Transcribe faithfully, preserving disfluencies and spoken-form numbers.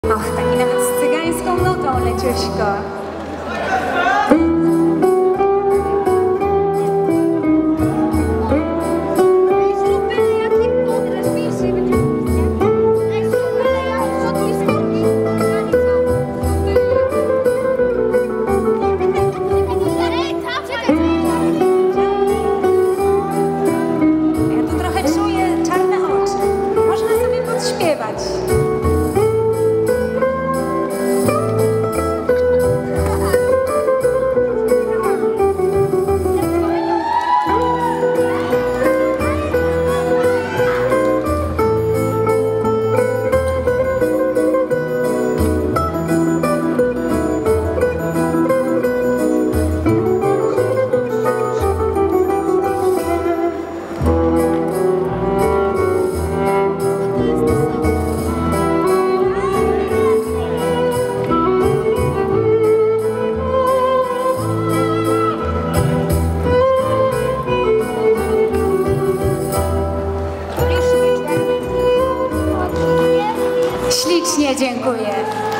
Och, taki nawet z cygańską nutą, leciuśko. Ja tu trochę czuję czarne oczy. Można sobie podśpiewać. Ślicznie dziękuję.